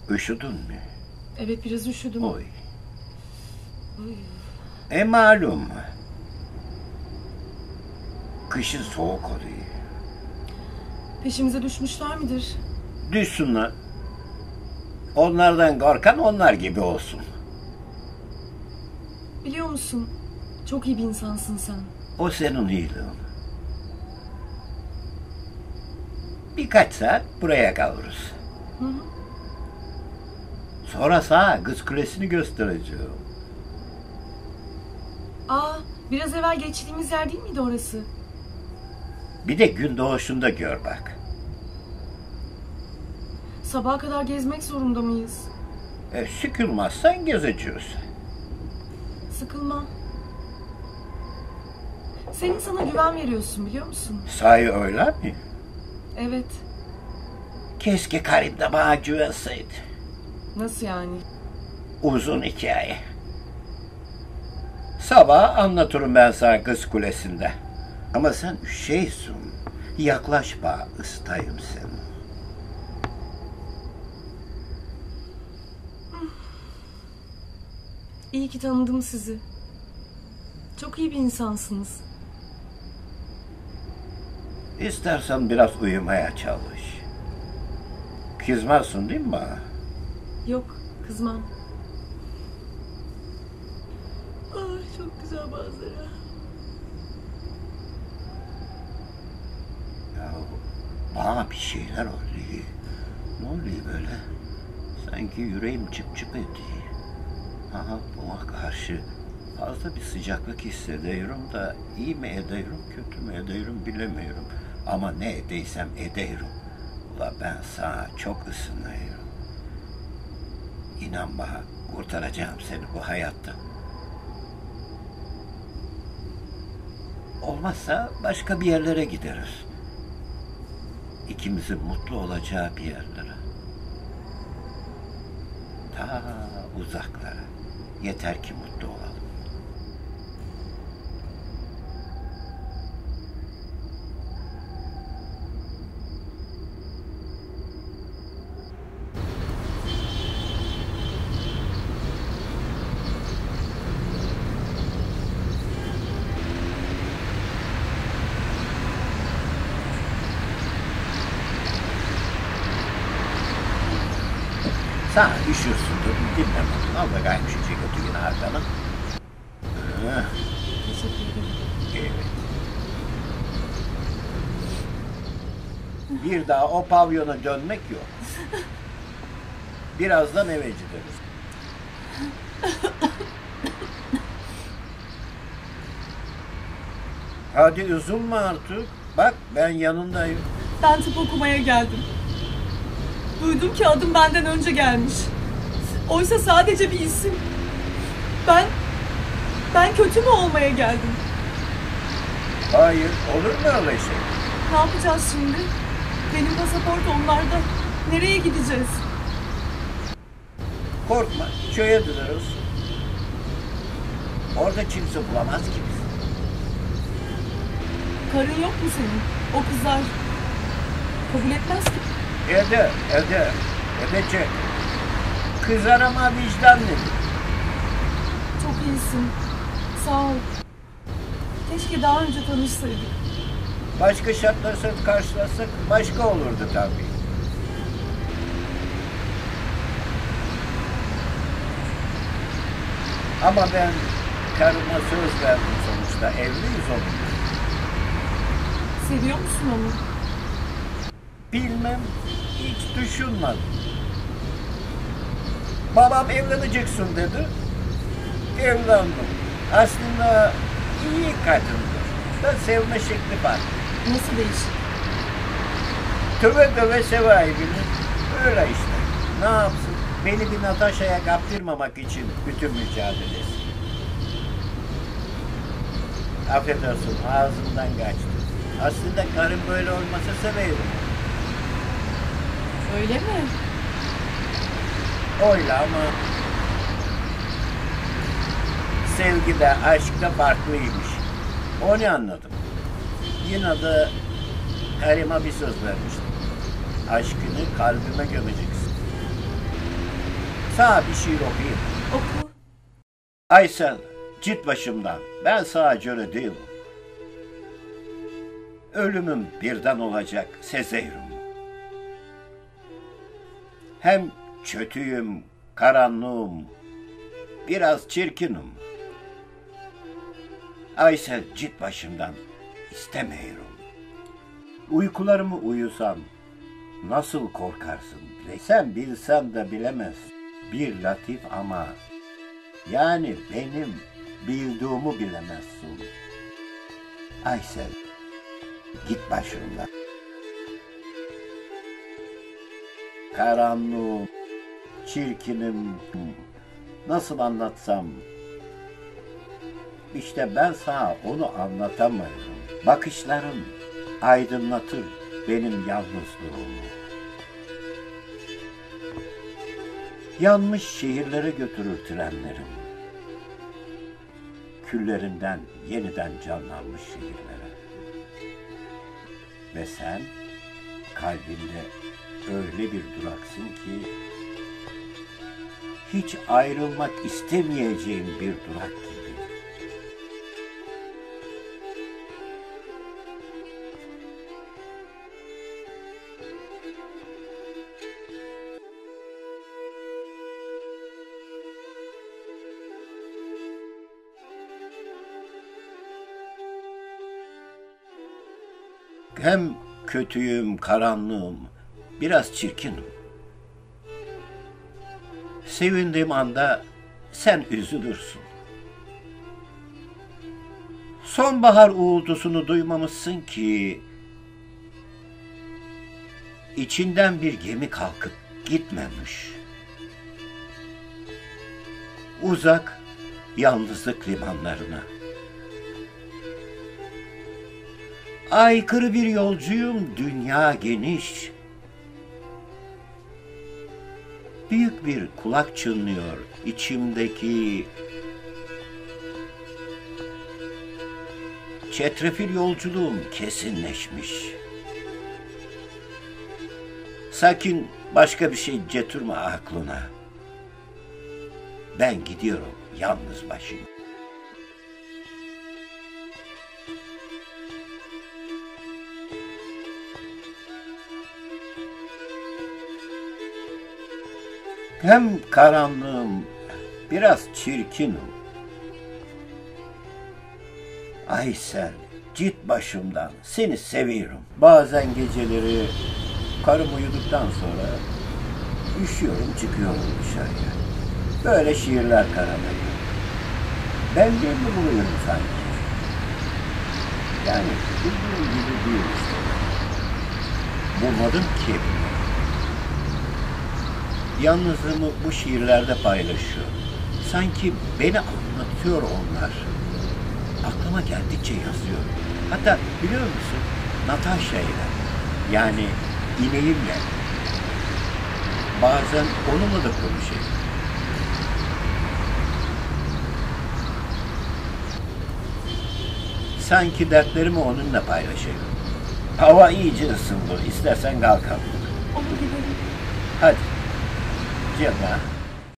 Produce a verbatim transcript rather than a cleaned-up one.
Üşüdün mü? Evet, biraz üşüdüm. Oy. Oy. E malum. Kışın soğuk oluyor. Peşimize düşmüşler midir? Düşsünler. Onlardan korkan onlar gibi olsun. Biliyor musun? Çok iyi bir insansın sen. O senin iyiliğin. Birkaç saat buraya kalırız. Hı hı. Sonra sağa Kız Kulesi'ni göstereceğim. Aa, biraz evvel geçtiğimiz yer değil miydi orası? Bir de gün doğuşunda gör bak. Sabaha kadar gezmek zorunda mıyız? E, sıkılmazsan gezeceğiz. Sıkılmam. Senin sana güven veriyorsun, biliyor musun? Sahi öyle mi? Evet. Keşke Karim de bana güvenseydi. Nasıl yani? Uzun hikaye. Sabah anlatırım ben sana Kız Kulesi'nde. Ama sen şeysin. Yaklaşma, ıstayım seni. İyi ki tanıdım sizi. Çok iyi bir insansınız. İstersen biraz uyumaya çalış. Kızmazsın değil mi bana? Yok, kızmam. Ay, çok güzel manzara. Ya bana bir şeyler oluyor. Ne oluyor böyle? Sanki yüreğim çıp çıp ediyor. Aha, buna karşı fazla bir sıcaklık hissediyorum da iyi mi ediyorum, kötü mü ediyorum bilemiyorum. Ama ne edeysem ediyorum. Ula ben sana çok ısınıyorum. İnan bana, kurtaracağım seni bu hayatta. Olmazsa başka bir yerlere gideriz. İkimizin mutlu olacağı bir yerlere. Ta uzaklara. Yeter ki mutlu olalım. Sen üşürsün dur, dinleme. Al da kaymış içi götü yine arkanı. Teşekkür ederim. Evet. Bir daha o pavyona dönmek yok. Birazdan eve gideriz. Hadi üzülme artık. Bak ben yanındayım. Ben tıp okumaya geldim. Duydum ki adım benden önce gelmiş. Oysa sadece bir isim. Ben, ben kötü mü olmaya geldim? Hayır, olur mu öyle şey? Ne yapacağız şimdi? Benim pasaport onlarda. Nereye gideceğiz? Korkma, köye döneriz. Orada kimse bulamaz ki bizi. Karın yok mu senin? O kızlar kabul etmez ki. Ede, ede, edecek. Kızar ama vicdanlı. Çok iyisin. Sağ ol. Keşke daha önce tanışsaydık. Başka şartlarsa karşılaşsak başka olurdu tabii. Ama ben karıma söz verdim sonuçta. Evliyiz onunla. Seviyor musun onu? Bilmem, hiç düşünmedim. Babam evleneceksin dedi. Evlendim. Aslında iyi kadındır. Da sevme şekli var. Nasıl değişik? Töve töve sevahibini. Öyle işte. Ne yapsın? Beni bir Natasha'ya kaptırmamak için bütün mücadelesi. Affedersin, ağzımdan kaçtı. Aslında karım böyle olmasa severim. Öyle mi? Öyle ama sevgi de aşk da farklıymış. Onu anladım. Yine de karıma bir söz vermiştim. Aşkını kalbime gömeceksin. Sana bir şiir okuyayım. Oku. Aysel, git başımdan. Ben sana göre değilim. Ölümüm birden olacak sezeyrim. Hem kötüyüm, karanlığım, biraz çirkinim. Aysel, git başımdan, istemiyorum. Uykularımı uyusam nasıl korkarsın? Sen bilsen de bilemez. Bir latif ama yani benim bildiğimi bilemezsin. Aysel, git başımdan. Karanlığım, çirkinim, nasıl anlatsam? İşte ben sana onu anlatamıyorum. Bakışların aydınlatır benim yalnızlığımı. Yanmış şehirlere götürür trenlerim. Küllerinden yeniden canlanmış şehirlere. Ve sen kalbimde öyle bir duraksın ki hiç ayrılmak istemeyeceğim bir durak gibi. Hem kötüyüm, karanlığım, biraz çirkinim. Sevindiğim anda sen üzülürsün. Sonbahar uğultusunu duymamışsın ki içinden bir gemi kalkıp gitmemiş. Uzak yalnızlık limanlarına. Aykırı bir yolcuyum, dünya geniş. Büyük bir kulak çınlıyor içimdeki. Çetrefil yolculuğum kesinleşmiş. Sakin başka bir şey getirme aklına. Ben gidiyorum yalnız başım. Hem karanlığım, biraz çirkinim. Aysel, git başımdan, seni seviyorum. Bazen geceleri karım uyuduktan sonra üşüyorum, çıkıyorum dışarıya. Böyle şiirler karalayım. Ben de mi buluyorum sanki? Yani bildiğim gibi değil işte. Bulmadım ki. Yalnızlığımı bu şiirlerde paylaşıyor. Sanki beni anlatıyor onlar. Aklıma geldikçe yazıyor. Hatta biliyor musun? Natasha ile, yani ineğimle. Bazen onunla da konuşuyor. Sanki dertlerimi onunla paylaşıyorum. Hava iyice ısındı. İstersen kalkalım. Onu gidelim. Hadi. Canım.